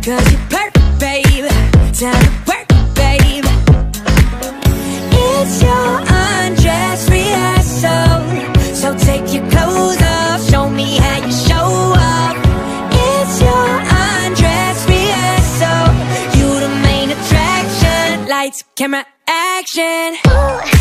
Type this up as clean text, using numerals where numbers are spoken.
'cause you're perfect, babe. Time to work, babe. It's your undress rehearsal, so take your clothes off, show me how you show up. It's your undress rehearsal, you the main attraction. Lights, camera, action. Ooh.